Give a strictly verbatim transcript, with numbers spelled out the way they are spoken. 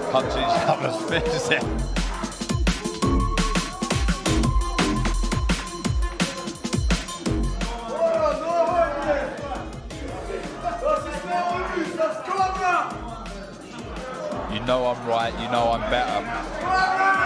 punching each other's faces. You know I'm right, you know I'm better.